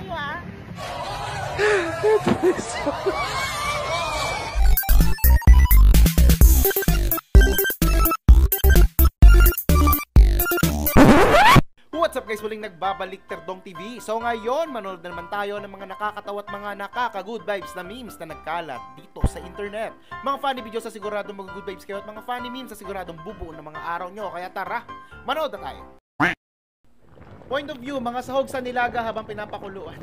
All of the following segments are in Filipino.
kayo ah. What's up guys? Muling nagbabalik Terdong TV. So ngayon, manood na naman tayo ng mga nakakatawa at mga nakaka-good vibes na memes na nagkalat dito sa internet. Mga funny videos sa siguradong mag-good vibes kayo at mga funny memes sa siguradong bubuo ng mga araw nyo. Kaya tara, manood na tayo. Point of view, mga sahog sa nilaga habang pinapakuluan.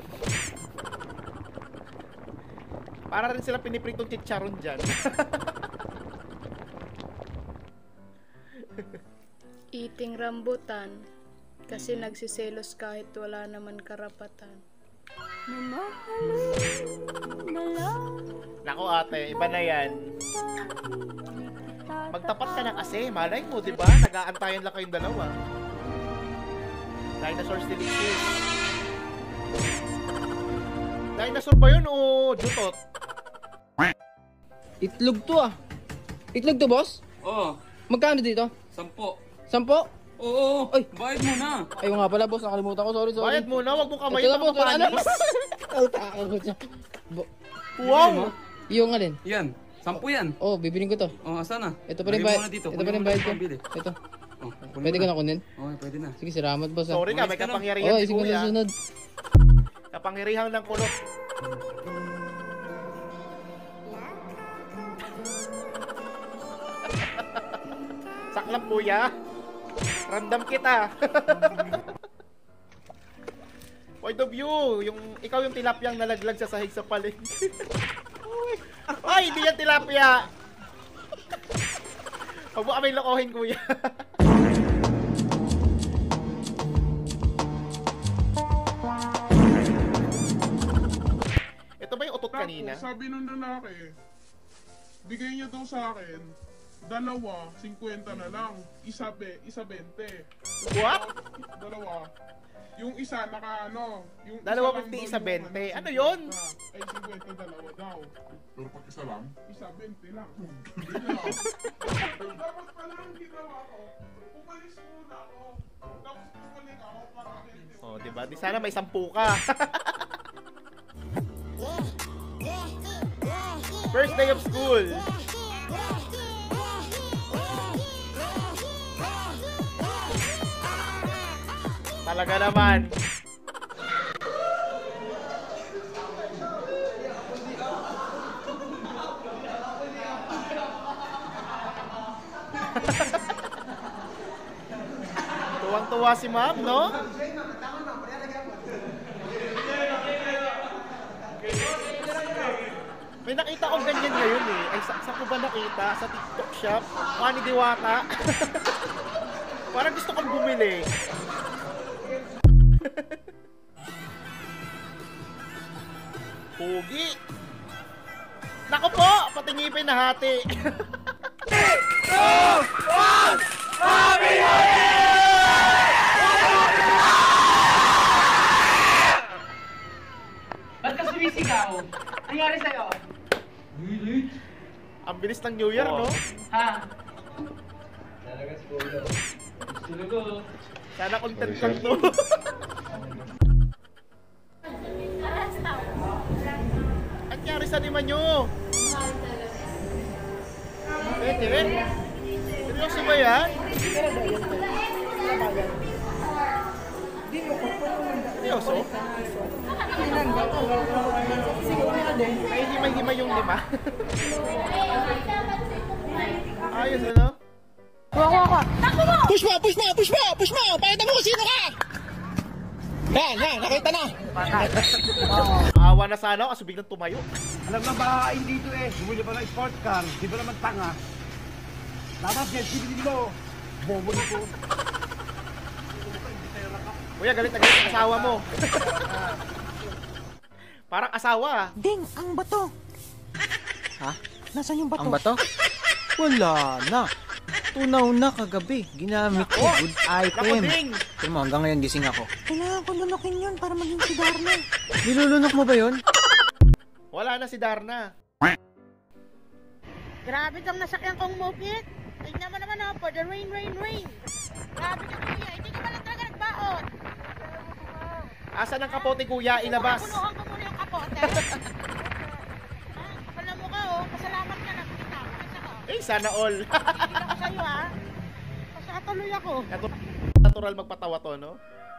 Para rin sila pinipritong chicharon dyan. Eating rambutan kasi nagsiselos kahit wala naman karapatan. Nako ate, iba na yan. Magtapat ka na kasi, malay mo, diba? Nag-aantayan lang kayong dalawa. Dinosaur delicious. Dinosaur ba yun o jutot? Itlog to ah. Itlog to, boss? Oo. Magkano dito? 10. 10? Oo. Ay, bayad mo na. Ayaw nga pala, boss. Nakalimutan ko. Sorry. Bayad muna, wag mo kamay. Ito na, boss. Ano? Wow! Yung alin? Yan. 10 yan. Oh, bibiling ko to. Oh, asa na? Ito pa rin bayad. Ito pa rin bayad ko. Ito. Oh, Pwede ko na kunin? Oo, pwede na. Sige, salamat, boss. Sorry ka, may kapangyarihan Oh, si sige, Kuya. susunod. Kapangyarihan ng kulot. Saklang Kuya. Random kita. Point of view, ikaw yung tilapiyang nalaglag sa sahig sa palengke. Ay, hindi yan tilapia. Huwag mo kami lokohin, Kuya. Ito ba yung utot kanina? Tapos, sabi nung lalaki, bigay niya daw sa akin, 2, 50 na lang. Isa 20. What? Dalawa. Yung isa naka ano, yung Dalawa isa 50, isa lang 20. Ano yun? Ay 50 dalawa daw. Pero pag isa lang? Isa 20 lang. Dapat pala ang ginawa ko, umalis muna ako. Tapos bumalik ako para 20. Oh, diba? Di sana may 10 ka. First day of school. Talaga naman. Tuwang-tuwa si ma'am, no? May nakita ko ganyan ngayon eh. Ay, sa ko ba nakita? Sa TikTok shop? Funny Diwata? Parang gusto kong bumili. Pogi! Nako po! Pati ngipin na hati. Ba't ka sumisigaw? Nangyari sa'yo? Ang bilis ng New Year, no? Ha? Sana content lang to. Ang nangyari sa lima nyo? Pwede? Seryoso ba yan? Seryoso? May himay-himay yung 5. Ayos, ano? Push mo! Pakita mo kung sino ka! Yan, nakita na! Awa na sana ako kasi biglang tumayo. Alam na bahain dito eh. Bumili pa ng sport car. Di ba naman tanga? Dapat yan, sibili mo. Bobo nito. Kuya, galit na galit ang asawa mo. Parang asawa. Ding, ang bato. Ha? Nasaan yung bato? Ang bato? Wala na. Tunaw na kagabi. Ginamit ko. Good Naku, item. Ding! Tignan mo, hanggang ngayon gising ako. Kailangan ko lunukin yun para maging si Darna. Nilulunok mo ba yun? Wala na si Darna. Grabe kang nasakyan kong moped. Tignan mo naman oh, for the rain. Grabe ka kuya, hindi ka pala talaga nagbaon. Asan ang kapote, kuya? Ilabas. Punuhan ko muna yung kapote. Kapal na mukha, oh. Pasalamat ka na. Kita. Eh, sana all. Hindi ako sa'yo, ha. Pasatuloy ako. Natural magpatawa to, no?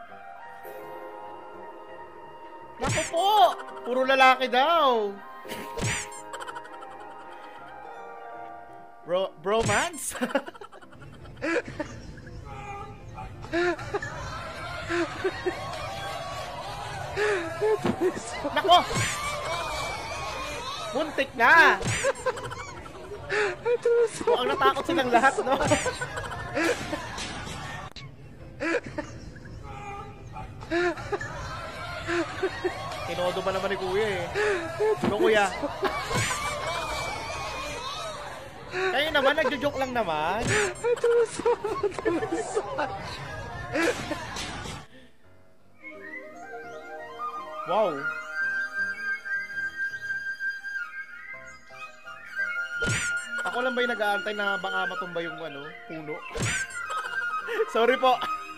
Naku po! Puro lalaki daw. Bromance? Nako! Muntik na! Mukhang natakot silang lahat, no? Tinodo ba naman ni kuya eh? No, kuya? Kayo naman, nagjo-joke lang naman. Wow. Ako lang ba yung nag-aantay na baka matumba yung puno? Sorry po.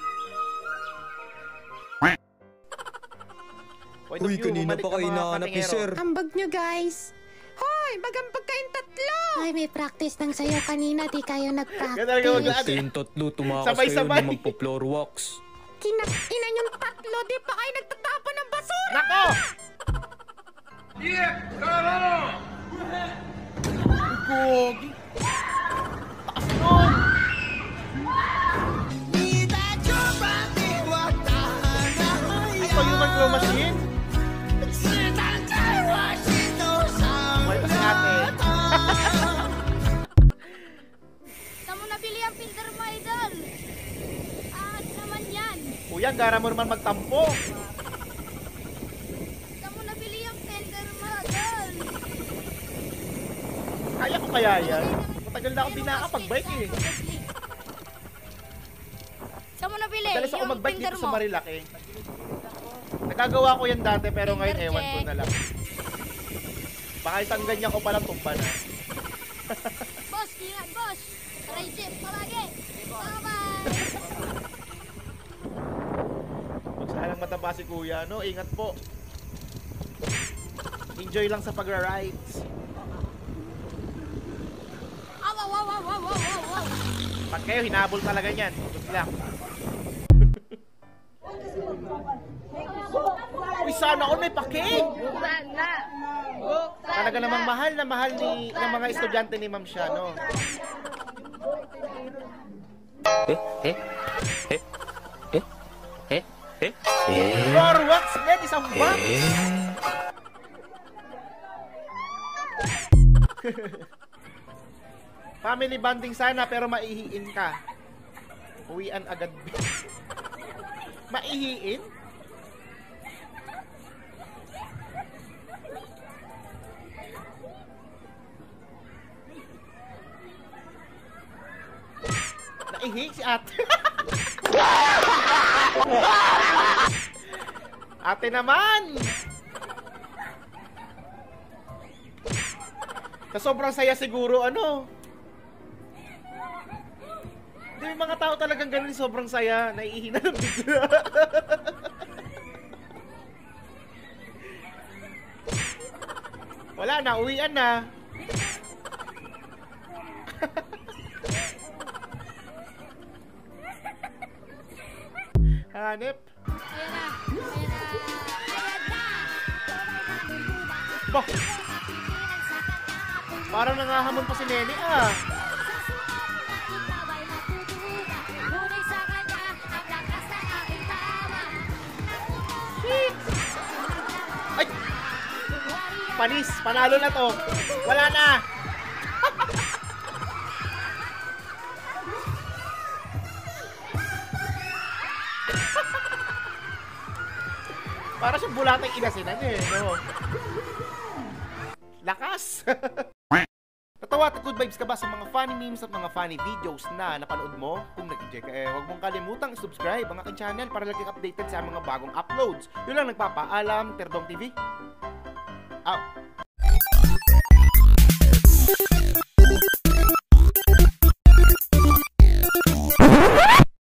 Uy, kanina pa kayo nahanap ni sir. Ambag nyo, guys. Hoy, magampag kayong tatlo. Ay, may practice ng sayo kanina. Di kayo Ganun nag-practice. Kayong tatlo, tumakas Sabay-sabay. kayo na magpo-floor walks. Kinainan yung tatlo. Di pa kayo nagtatapon ng basura. Nako! Gogi. Taas nun! Ay, pag-human claw machine? May kasi ate. Saan mo nabili ang filter mo, idol? Naman yan. Kuya, gara mo naman magtampo. Saan mo nabili ang filter mo, idol? Kaya ko kaya yan? Matagal na akong pinakapag-bike eh. Saan mo nabili Madalas ako yung mag-bike filter dito sa mo? Marilaki. Nagagawa ko yan dati pero ngayon ewan ko na lang. Baka isang ganyan ko palang tumba na. Boss, ingat, boss. Try jeep, palagi. Bye-bye. Huwag sanang mataba si kuya, no? Ingat po. Enjoy lang sa pagra-rides. Aw, aw, aw, aw, aw, aw, aw, aw. Pag kayo, hinabol talaga yan. Good lang. Uy, sana all may paking! Sana. Talaga namang mahal na mahal ng mga estudyante ni Ma'am siya, no? Floor wax, net, isang box! Family bonding sana pero maihiin ka. Uwian agad. Maihiin? Naihi si ate. Ate naman! Sa sobrang saya siguro, May mga tao talagang ganun, sobrang saya, naiihi na ng bigla. Wala na, uwian na. Hanip. Ayan na. Ayan na. Ayan na. Bah! Parang nangahamon pa si Nene, ah. Ay! Panis, panalo na to. Wala na. Para siyang bulatang inasinan eh, no? Lakas! Natawa at good vibes ka ba sa mga funny memes at mga funny videos na napanood mo? Kung nag-enjoy ka, huwag mong kalimutang subscribe ang aking channel para laging updated sa mga bagong uploads. Yun lang nagpapaalam, Terdong TV. Out!